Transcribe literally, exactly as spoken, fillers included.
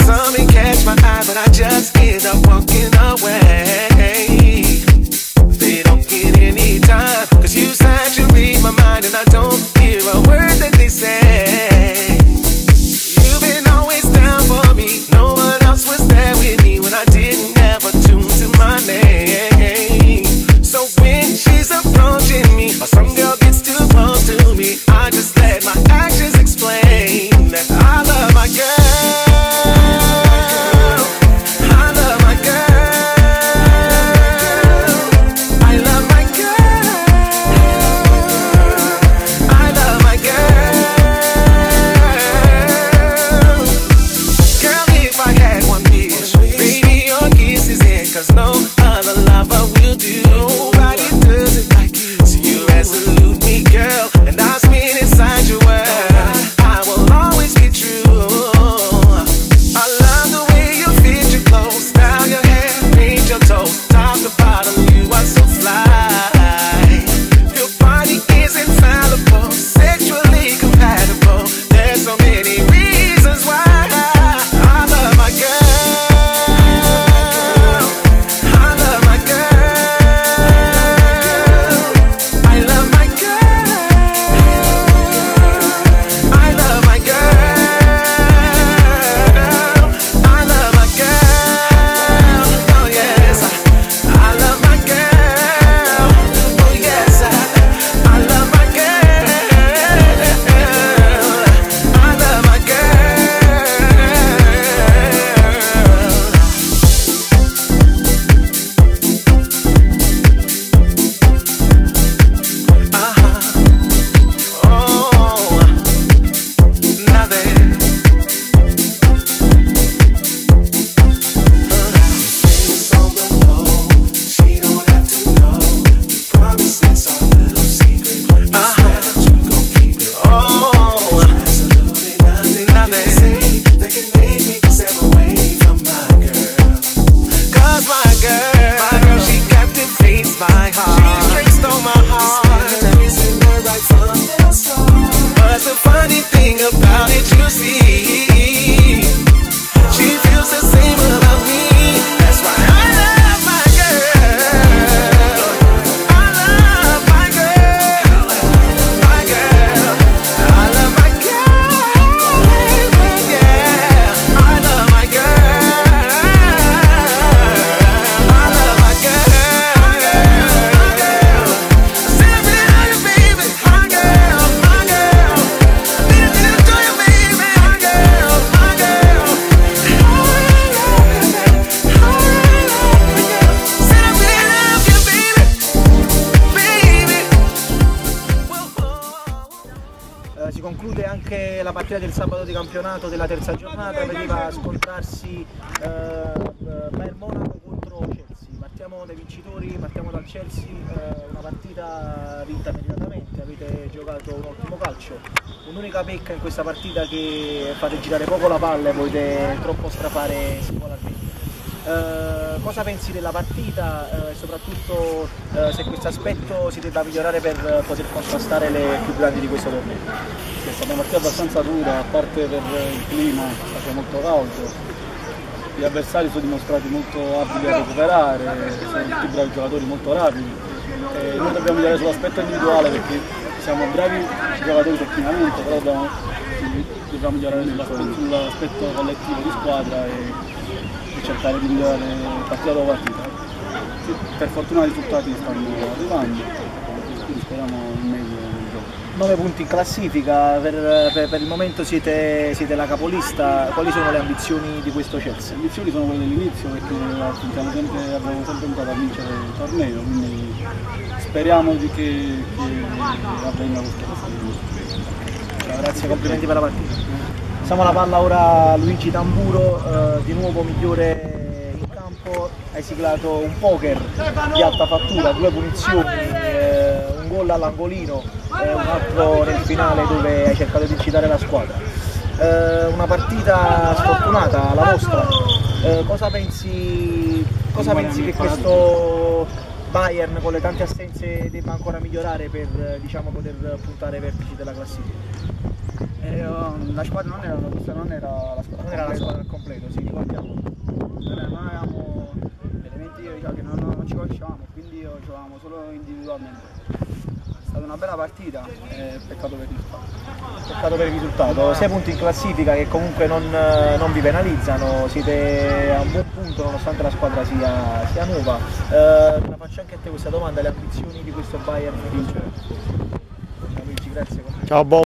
Something catch my eye, but I just end up walking away. They don't get any time, cause you said you read my mind and I don't hear a word that they say. You've been always down for me, no one else was there with me when I didn't have a tune to my name. So when she's approaching me, or some girl gets too close to me, I just let my actions explain that I love my girl. I love my girl. I love my girl. I love my girl. Girl, if I had one wish, baby, your kiss is it, cause no other lover will do. Nobody does it like you. So you resolute me, girl, and I spin inside your world. I will always be true. I love the way you fit your clothes, style your hair, paint your toes, top to bottom, you are so fly. Your body is infallible, sexually compatible. There's so many reasons why I love my girl. I love my girl. I love my girl. I love my girl. I love my girl. Oh yes, I love my girl. Oh yes, I love my girl. I love my girl. Uh-huh. Oh, nothing. It's on the low. She don't have to know. Promise it's our little secret. Uh-huh. You gon' keep it. Oh, absolutely nothing. Nothing. They can make me step away from my girl. Cause my girl, my girl, she captivates my heart. She straight stole my heart. Missing her right from the start. But the funny thing about it, you see, she feels the same about me. That's why I love my girl. I love my girl. My girl. I love my girl. Yeah. I love my girl. I love my girl. My girl. Send me to you, baby. My girl. My girl. Need to to you, baby. My girl. My girl. Said I really love you, baby. Baby. Eh, si conclude anche la partita del sabato di campionato della terza giornata, vedeva scontrarsi eh, Bayern Monaco contro Chelsea. Partiamo dai vincitori, partiamo dal Chelsea, eh, una partita vinta meritatamente, avete giocato un ottimo calcio, un'unica pecca in questa partita che fate girare poco la palla e volete troppo strafare singolarmente. Eh, cosa pensi della partita eh, e soprattutto eh, se questo aspetto si debba migliorare per eh, poter contrastare le più grandi di questo torneo? È stata una partita abbastanza dura, a parte per il clima, faceva molto caldo. Gli avversari sono dimostrati molto abili a recuperare, sono tutti bravi giocatori, molto rapidi. E noi dobbiamo migliorare sull'aspetto individuale perché siamo bravi giocatori tecnicamente, però dobbiamo, dobbiamo migliorare sull'aspetto collettivo di squadra e, e cercare di migliorare partita dopo partita. Per fortuna i risultati stanno arrivando, quindi speriamo il meglio del gioco. nove punti in classifica, per, per, per il momento siete, siete la capolista, quali sono le ambizioni di questo Chelsea? Le ambizioni sono quelle dell'inizio perché sempre, abbiamo sempre puntato a vincere il torneo, quindi speriamo di che, che avvenga questo. Grazie, complimenti per la partita. Passiamo alla palla ora Luigi Tamburo, eh, di nuovo migliore in campo, hai siglato un poker di alta fattura, due punizioni, eh, un gol all'angolino e un altro nel finale dove hai cercato di incitare la squadra. Eh, una partita sfortunata la vostra, eh, cosa pensi, cosa pensi che questo Bayern con le tante assenze debba ancora migliorare per diciamo, poter puntare ai vertici della classifica? Eh, la squadra non era, non era la squadra Non era la squadra al completo, sì, ricordiamo. non avevamo elementi diciamo, che non, non ci conoscevamo, quindi giocavamo solo individualmente. È stata una bella partita, eh, peccato per il risultato. Peccato per il risultato, sei punti in classifica che comunque non, non vi penalizzano, siete a un buon punto nonostante la squadra sia, sia nuova. Eh, la faccio anche a te questa domanda, le ambizioni di questo Bayern di vincere? Ciao Luigi, grazie. Ciao Bob.